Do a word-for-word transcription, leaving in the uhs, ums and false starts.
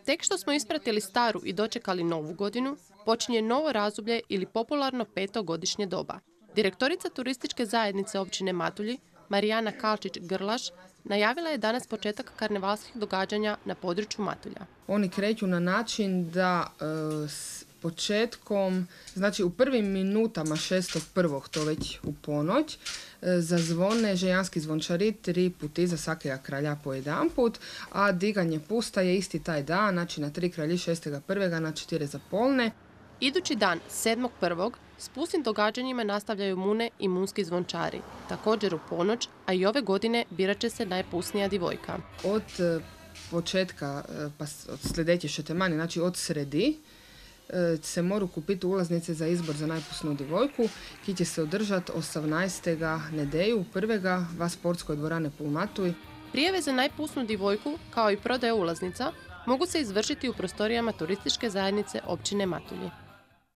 Tek što smo ispratili staru i dočekali novu godinu, počinje novo razdoblje ili popularno petogodišnje doba. Direktorica turističke zajednice općine Matulji, Marijana Kalčić-Grlaš, najavila je danas početak karnevalskih događanja na području Matulja. Oni kreću na način da e, s početkom, znači u prvim minutama šestog prvog to već u ponoć, e, zazvone žejanski zvončari tri puti za svakega kralja po jedan put, a diganje pusta je isti taj dan, znači na tri kralji šestega prvega na četiri za polne. Idući dan, sedmog prvog, s pustim događanjima nastavljaju mune i munski zvončari. Također u ponoć, a i ove godine birat će se najpusnija divojka. Od e, početka, e, pa od sljedeće šetemani, znači od sredi, e, se moru kupiti ulaznice za izbor za najpusnu divojku, ki će se održati osamnaestega nedeju, prvega, va sportskoj dvorane Pulmatuj. Prijave za najpusnu divojku, kao i prodaje ulaznica, mogu se izvršiti u prostorijama turističke zajednice općine Matulji.